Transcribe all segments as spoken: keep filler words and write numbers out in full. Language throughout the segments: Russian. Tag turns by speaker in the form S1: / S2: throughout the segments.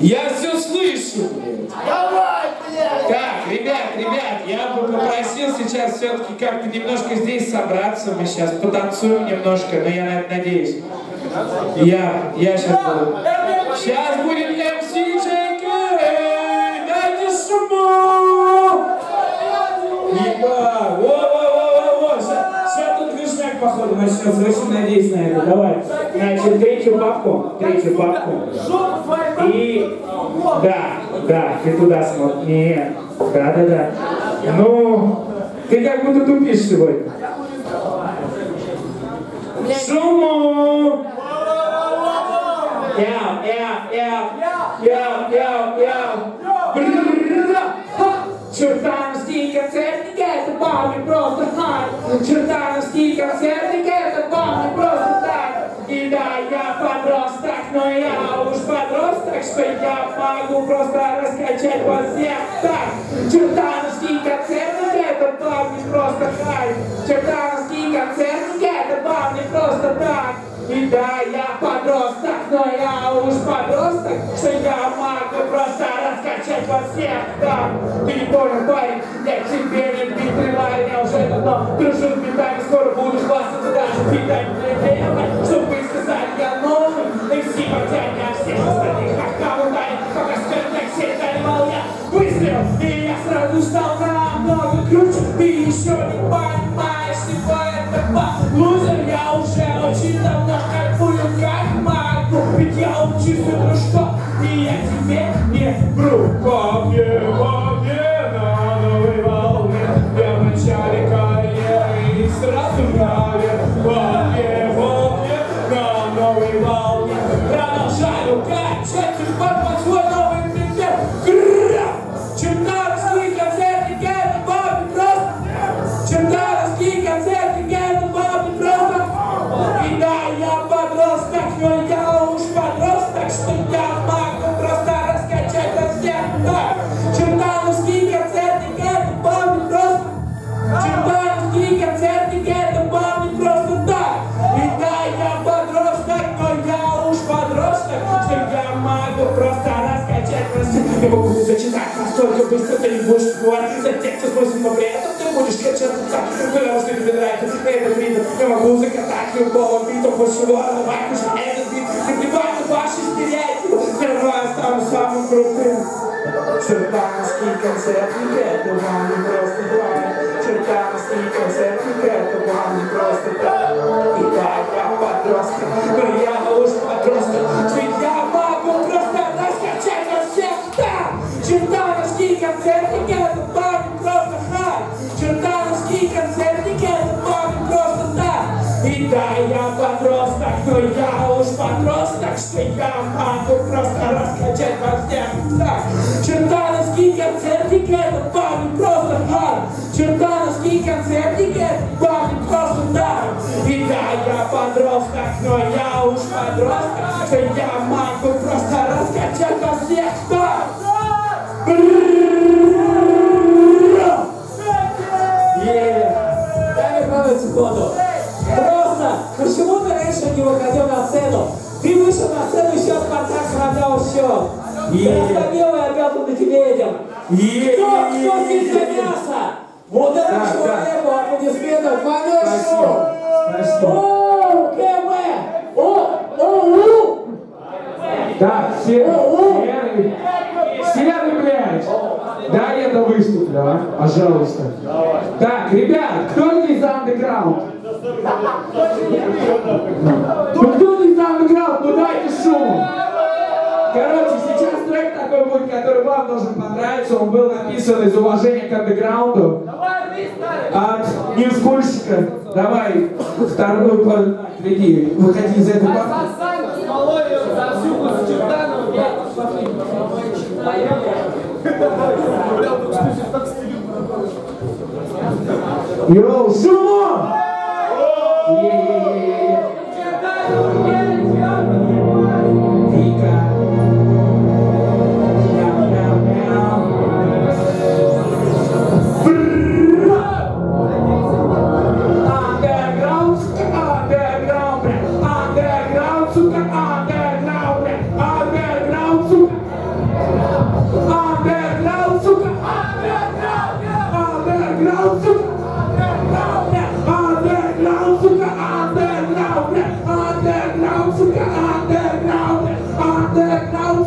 S1: Я все слышу, блядь.
S2: Давай, блядь!
S1: Так, ребят, ребят, я бы попросил сейчас все-таки как-то немножко здесь собраться. Мы сейчас потанцуем немножко, но я на это надеюсь. Я, я сейчас буду. Сейчас будет эм си джей кей! Дайте шуму! Еба! Во-во-во-во-во! Сейчас тут движняк, походу, начнется. Очень надеюсь на это. Давай. Значит, третью папку. Третью папку. И... Да, да, ты туда смотри. Нет. Да, да, да. Ну, ты как будто тупишь сегодня. Шуму! Яу, яу, яу, яу, яу, яу. Чертановский концертник, это вам не просто хайп. Чертановский концертник, это вам не просто так. И да, я подросток, но я уж подросток, что я могу просто раскачать вас всех так. Чертановский концертник, это вам не просто хайп. Чертановский концертник, это вам не просто так. И да, я подросток, но я уж подросток, что я могу просто раскачать вас всех так. Ты не понял, парень, я тебе не прикрываю, я уже давно дружу с битами, скоро буду хвастаться даже битами для тебя, чтобы вы сказали, я новый, и все потянет, а всех остальных как ударит, пока скажет, так все заливал я выстрел, и я сразу стал намного круче, ты еще не понимаешь, типа это лузер, я уже очень давно кайфую, как могу, ведь я учусь у дружков, и я тебе не вру. Во мне, во мне, на новой волне, я в начале карьеры и сразу наверх. Во мне, во мне, на новой волне, продолжаю качать судьба под свой новый пример. Чертановский концертник, это вам не просто. Чертановский концертник, это вам не просто. И да, я подросток, но я уж подросток, что я могу просто раскачать вас всех так. Чертановский концертник, это вам не просто. Чертановский концертник, это вам не просто так. И да, я подросток, но я уж подросток, что я могу просто раскачать вас всех. Я могу зачитать настолько быстро, ты не будешь говорить за текст, но при этом ты будешь кричать так, потому что тебе нравится этот ритм. Я могу закатать любого бита, после чего рвать уже этот бит. Не плевать на ваши стереотипы, я стану самым крутым. Чертановский концертник, это вам не просто так. Чертановский концертник, это вам не просто так. И да, я подросток, но я уж подросток, что я могу просто раскачать вас всех так. Чертановский концертник, это вам не просто хайп. Чертановский концертник, это вам не просто так. И да, я подросток, но я уж подросток, что я могу просто раскачать вас всех так. Чертановский концертник, это вам не просто хайп. Чертановский концертник, это вам не просто так. И да, я подросток, но я уж подросток, что я могу просто раскачать вас всех так.
S3: Дай мне пару секунду. Просто, почему ты раньше не выходил на сцену? Ты вышел на сцену и сейчас спартак сравнял все. Ты остановил и опять тут на тебе этим. Кто, кто здесь за мясо? Вот это человеку аплодисментов, конечно. О, КМ! О, о, у!
S1: Так, серый, серый, блядь. Да, я выступлю, а? Пожалуйста. Так, ребят, кто здесь за андеграунд? Ну кто здесь за андеграунд? Ну дайте шум. Короче, сейчас трек такой будет, который вам должен понравиться. Он был написан из уважения к андеграунду. От ньюскульщика. Давай, вторую, приди, выходи из этой папки. Йоу, шумом! Е-е-е-е-е! Вика! Мяу-мяу-мяу! Андеграунд, андеграунд, андеграунд, сука, андеграунд, андеграунд, сука!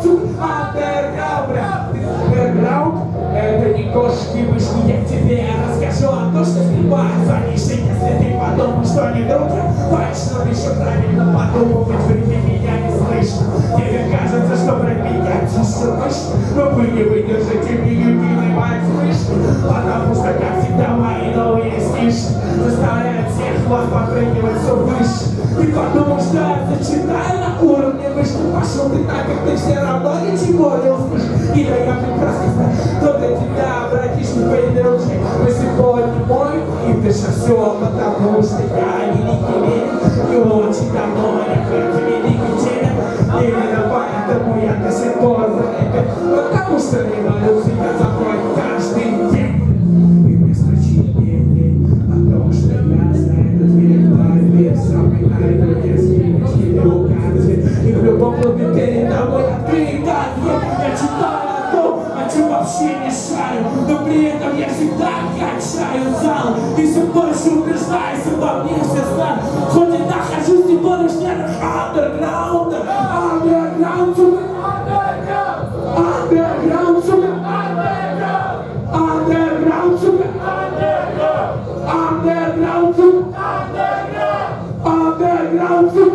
S1: андерграунд, андерграунд. Это не кошки вышли, я тебе расскажу о том, что снимают звонишь, если ты подумаешь, что не други. Точно еще правильно подумывать, вроде меня не слышно. Тебе кажется, что про меня тише слышно, но вы не выдержите меня, не наливать слышно. Потому что, как всегда, мои новые стиши заставляют всех вас подпрыгивать все выше. Ты подумал, что я зачитаю на уровне выше, пошел ты так, как ты все равно ничего не услышишь. И да я прекрасно знаю, кто для тебя, братишка, подружки, но сегодня мой, и ты же все, потому что я великий мир, и очень давно я как великий теле, именно поэтому я до сих пор залепен, потому что революция заходит каждый день. И вместо чтения о том, что я за этот век борьбе, самый наидетский указы, и в любом клубе передо мной открыт ответ. Я читаю о том, о чем вообще не шарю, но при этом я всегда качаю зал, и все больше убеждаюсь, обо мне все знают, хоть и нахожусь не больше андерграунда, андерграунд, сука, андерграунд, сука, андерграунд, сука, андерграунд, сука, андерграунд, сука,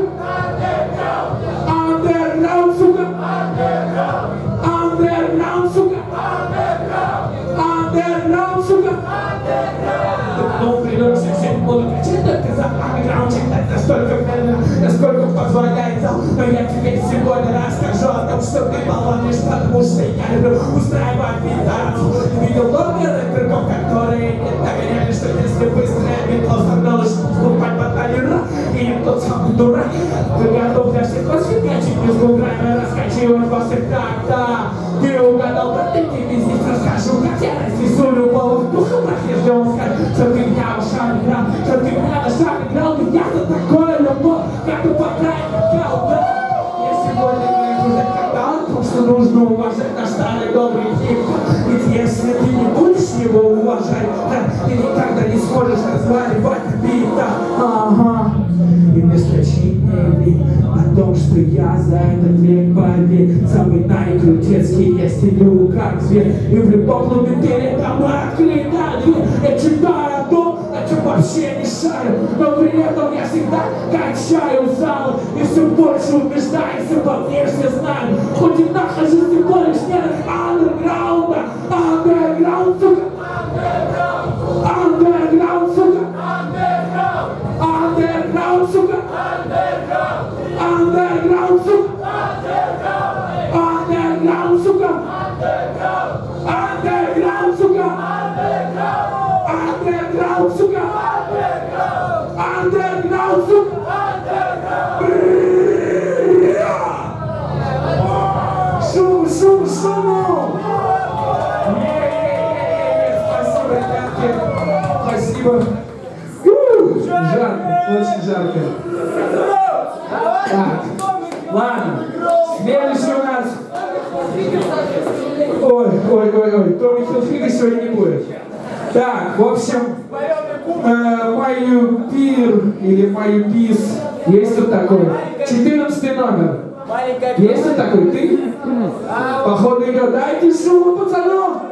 S1: андерграунд, сука, андерграунд, сука, андерграунд, сука. Ну, придется всем буду качать только за андерграунд, читать настолько медленно, насколько позволяет зал. Но я тебе сегодня расскажу о том, что ты баланишь, потому что я люблю устраивать медитацию. Видел много рэперов, которые не догоняли, что если быстрое битло согнулось, вступать в баталию, и я тот самый дурак. Ты готов для всех классификаций, без буграми раскачивать во всех так-так. Ты угадал, да ты тебе здесь расскажу, как я разнесу любого духа, прохожден, скажу, что ты меня в ушах играл, что ты меня на шаг играл, меня-то такое любовь, как ты по крайней играл, да? Я сегодня говорю уже когда о том, что нужно уважать наш старый добрый хип-хоп, ведь если ты не будешь его уважать, да, ты никогда не сможешь разваливать бита, ага. И вместо чтения о том, что я за этот век борьбе самый наикрутецкий, я стелю как зверь, и в любом клубе передо мной открыта дверь. Я читаю о том, о чем вообще не шарю, но при этом я всегда качаю зал, и все больше убеждаюсь, обо мне все знают, хоть и нахожусь не больше андерграунда, андерграунд, сука, андерграунд, сука, андерграунд, сука, андерграунд, сука, андерграунд, сука, андерграунд, сука, андерграунд, сука, андерграунд, сука. Шум, шум, шум! Спасибо, ребятки. Спасибо. Жарко, очень жарко. Так, ладно. Следующий у нас. Ой, ой, ой, ой. Томми Хилфига сегодня не будет. Так, в общем, э, Маю Пир или Маю Пис. Есть тут такой? четырнадцатый номер. Есть тут такой? Ты? Походу идет. Дайте шуму, пацанов!